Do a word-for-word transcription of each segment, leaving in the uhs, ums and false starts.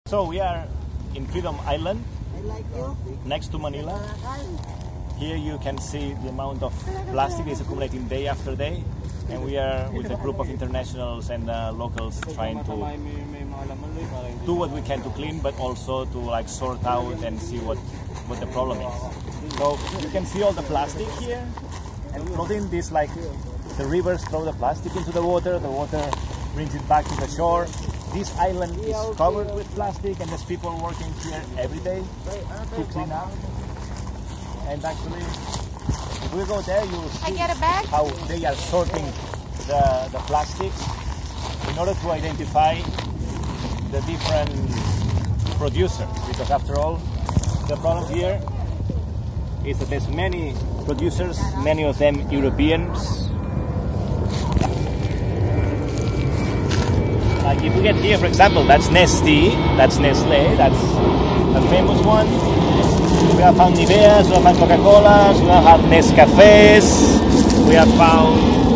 So we are in Freedom Island, next to Manila. Here you can see the amount of plastic is accumulating day after day, and we are with a group of internationals and uh, locals trying to do what we can to clean, but also to like sort out and see what what the problem is. So you can see all the plastic here, and floating this, like the rivers throw the plastic into the water, the water brings it back to the shore. This island is covered with plastic, and there's people working here every day to clean up. And actually, if we go there, you will see how they are sorting the, the plastics in order to identify the different producers. Because after all, the problem here is that there's many producers, many of them Europeans. Like if we get here, for example, that's Nestea, that's Nestlé, that's a famous one. We have found Niveas, we have found Coca-Colas, we have had Nescafés, we have found...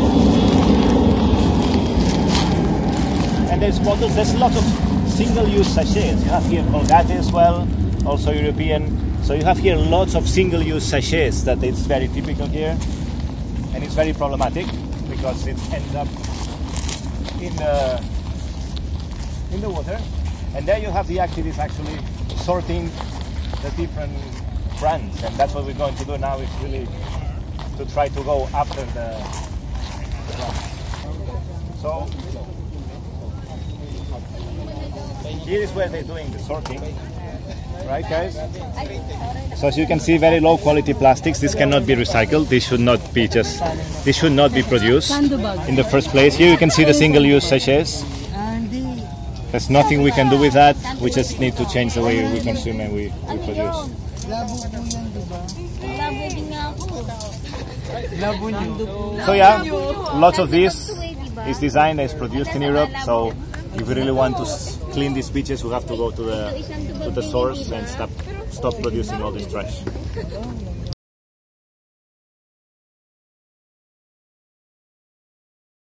And there's bottles, there's lots of single-use sachets. You have here Colgate as well, also European. So you have here lots of single-use sachets that it's very typical here. And it's very problematic because it ends up in the... in the water, and there you have the activists actually sorting the different brands, and that's what we're going to do now, is really to try to go after the, the brands. So here is where they're doing the sorting, right guys? So as you can see, very low quality plastics. This cannot be recycled. This should not be just, this should not be produced in the first place. Here you can see the single-use sachets. There's nothing we can do with that. We just need to change the way we consume and we, we produce. So yeah, lots of this is designed and is produced in Europe. So if we really want to clean these beaches, we have to go to the to the source and stop stop producing all this trash.